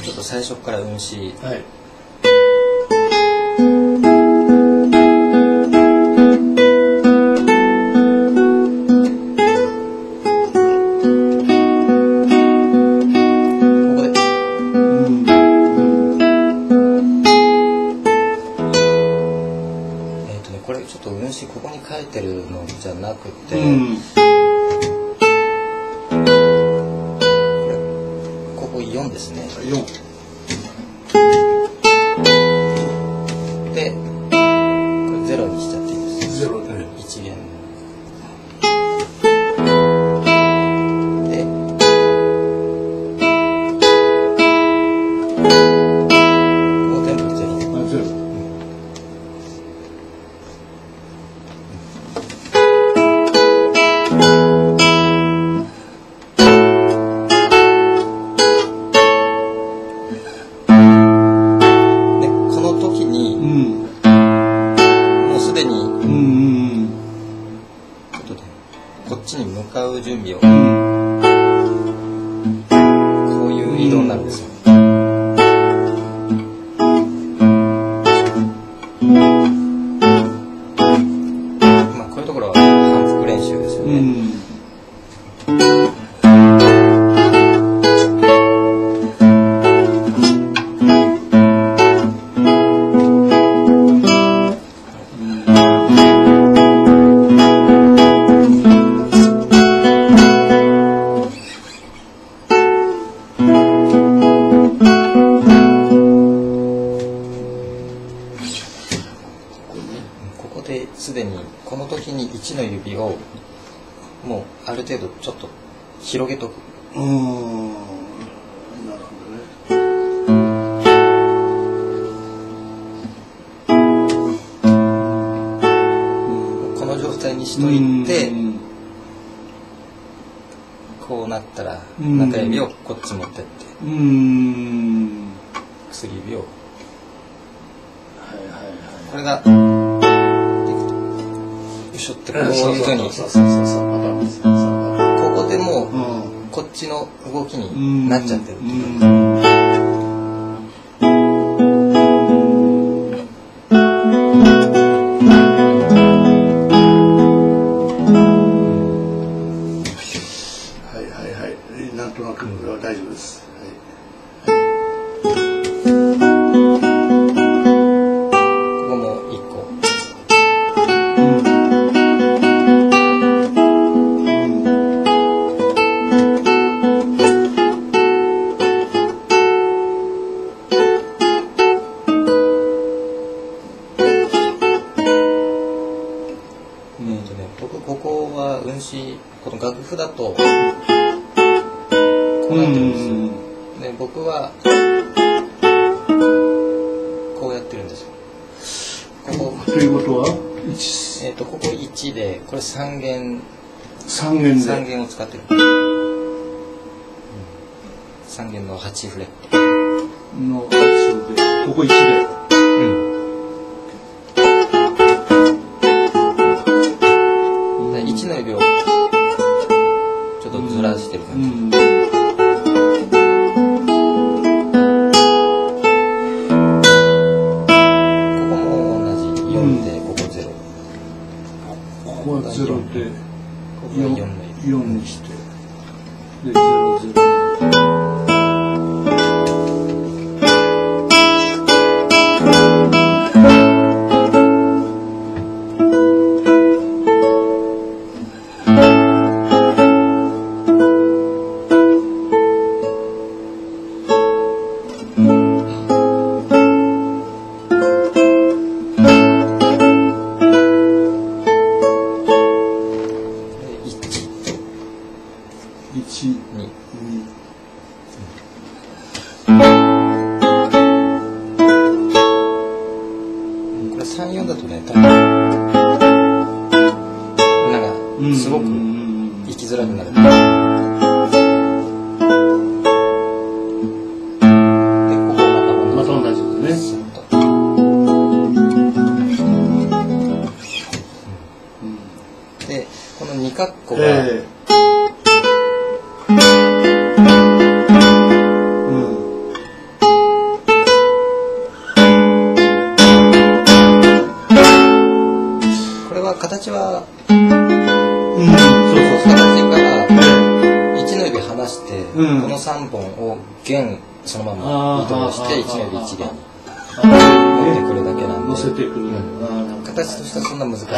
ちょっと最初から運指。 はい。 これちょっと運指ここに書いてるのじゃなくて、ここ4ですね。 4。 で、これ0にしちゃっていいです。 0で。 1弦。で、ここ全部0。 0。 こっちに向かう準備を、こういう移動になるんですよ。まあこういうところは反復練習ですよね。ここですでにこの時に1の指をもうある程度ちょっと広げとく。 なるほどね。 この状態にしといて、こうなったら中指をこっち持ってって、薬指を、これがよいしょってこういうふうに、ここでもうこっちの動きになっちゃってるっていうか。 なんとなくこれは大丈夫です。 ここも1個。僕ここは運指、この楽譜だと。こうなってるんですよ。で、僕はこうやってるんですよ。ここということはここ1で、これ3弦。 3弦で。 3弦を使ってる。3弦の8フレット。 の8で、ここ1で。 1の指をちょっとずらしてる感じ。 ここは0で4にしてで0、0。 これ3、4だとね、多分なんかすごく生きづらくなる。で、ここまた同じですね。で、この2カッコが、 この3本を弦そのまま移動して1の指1弦に持ってくるだけなんで、 乗せてくる、 形としてはそんな難しくない。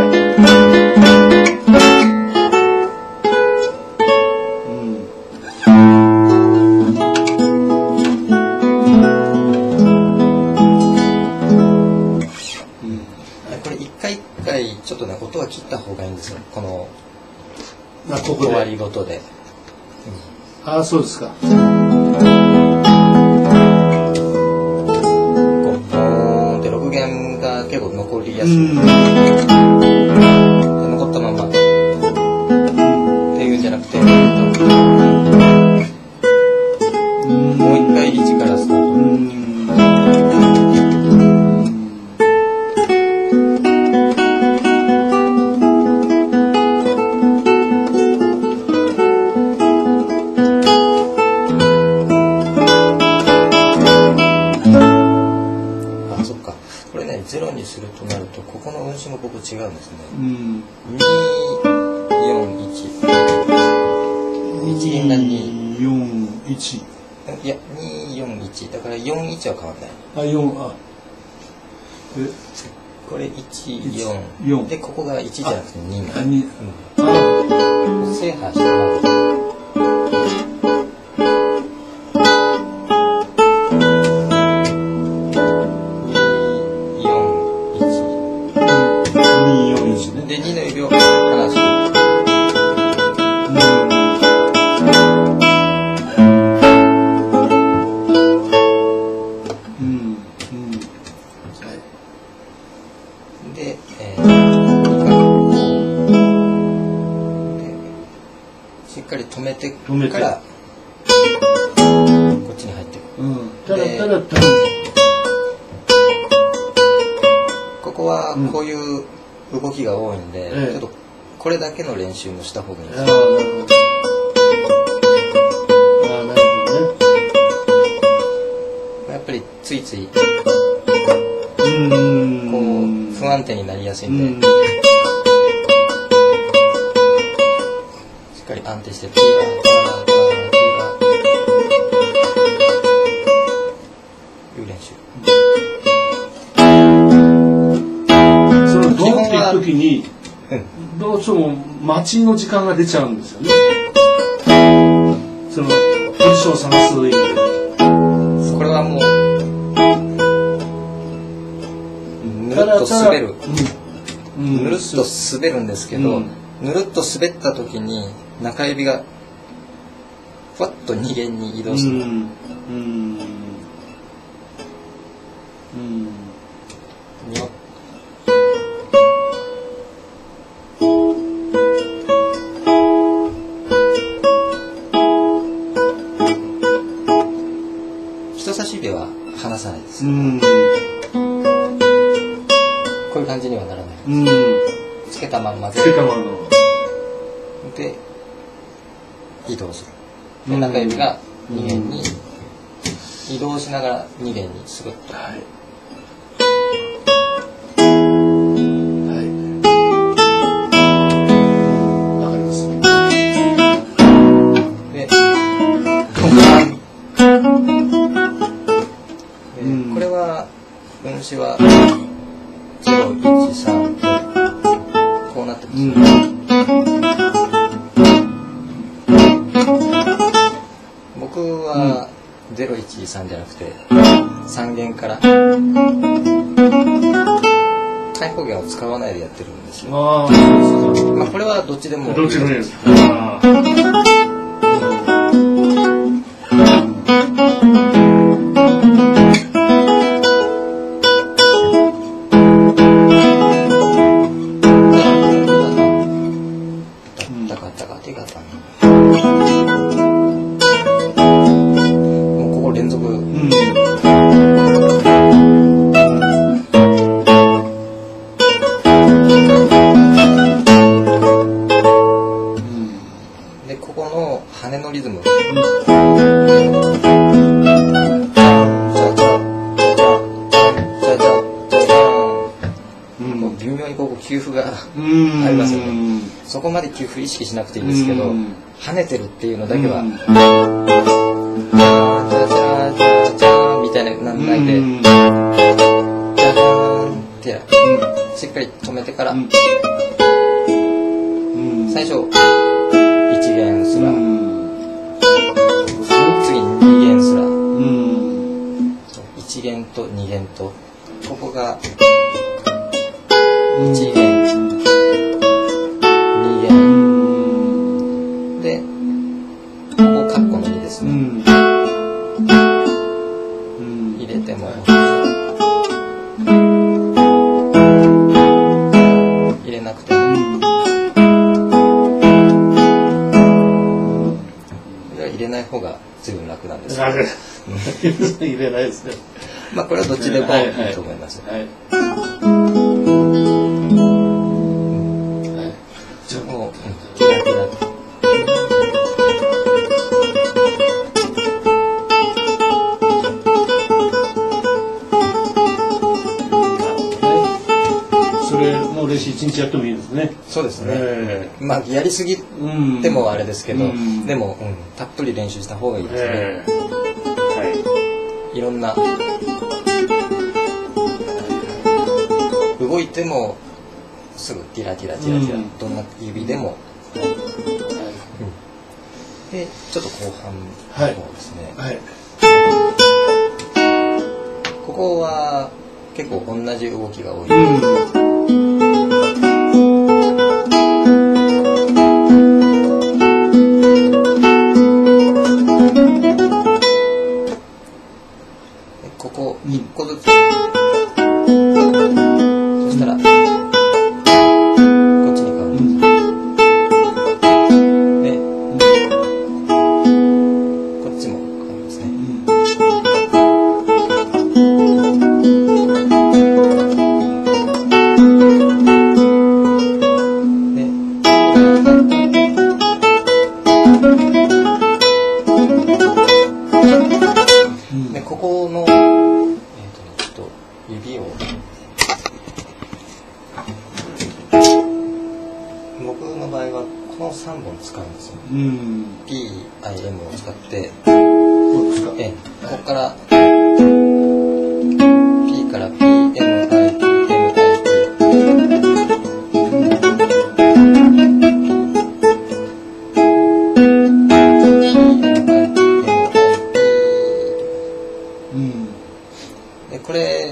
これ一回一回ちょっとね音は切った方がいいんですよ、この終わりごとで。 ああ、そうですか。 こうボーンって6弦が結構残りやすい、残ったままっていうんじゃなくて、もう一回1からスタート。ゼロにするとなると、ここの運指もここ違うんですね。2、4、1。1弦が2。 4、1。 いや、2、4、1。だから4、1は変わらない。 あ、4、あ。 これ1、4。で、ここが1じゃなくて2なの。制覇してもらう。で、2の指を離して。で、しっかり止めてから、こっちに入っていく。ここはこういう動きが多いんで、ちょっとこれだけの練習もした方がいいんですよ。やっぱりついついこう不安定になりやすいんで、しっかり安定してピーラーいう練習。 ドンっていくときに、どうしても待ちの時間が出ちゃうんですよね。そのポジションを探す意味で。 これはもうぬるっと滑る、ぬるっと滑るんですけど、ぬるっと滑ったときに中指がふわっと2弦に移動する。人差し指は離さないです。こういう感じにはならないです。つけたまんまで移動する。で、中指が2弦に移動しながら2弦にスルッと。 わかります。 で、これは運指は0、1、3でこうなってます。僕は0、1、3じゃなくて3弦から開放弦を使わないでやってるんですよ。まあこれはどっちでも。 どっちでもいいです。 で、ここの羽のリズム。微妙にここ給付がありますよね。 そこまで給付意識しなくていいんですけど、跳ねてるっていうのだけは、チャチャチャチャみたいななんないで、ジャジャーンってしっかり止めてから、最初1弦スラ、次2弦スラ、1弦と2弦と、ここが1弦、2弦で、ここカッコの2ですね。入れても入れなくても、入れない方が随分楽なんですけど、 入れないですね。 まあこれはどっちでもいいと思います。じゃあもうキラキラ。 それの練習1日やってもいいですね。 そうですね。まあやりすぎてもあれですけど、でもたっぷり練習した方がいいですね。いろんな動いてもすぐティラティラティラティラ、どんな指でも、でちょっと後半の方ですね。ここは結構同じ動きが多い。ここ1個ずつ、そしたらこっちに変わるんです。で、こっちも変わりますね。で、ここの指を僕の場合はこの3本使うんですよ。PIM を使って、ここから P から PMI、でこれ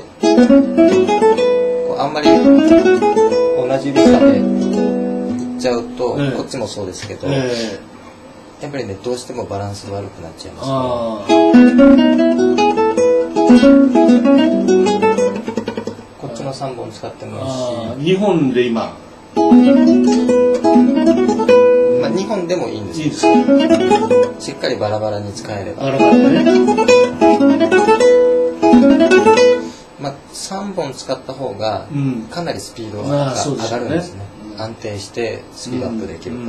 あんまり同じ指差でいっちゃうと、こっちもそうですけど、やっぱりねどうしてもバランス悪くなっちゃいますこっちの3本使ってもいいし、 2本で今、 まあ、2本でもいいんですけど、しっかりバラバラに使えれば、まあ、3本使った方がかなりスピードが上がるんですね。安定してスピードアップできるから、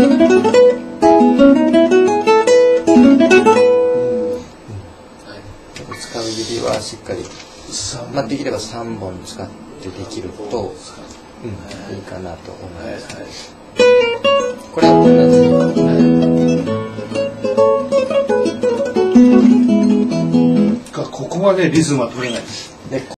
使う指はしっかり、まあ、できれば3本使ってできると、いいかなと思います。これは同じ。 ここまでリズムは取れない。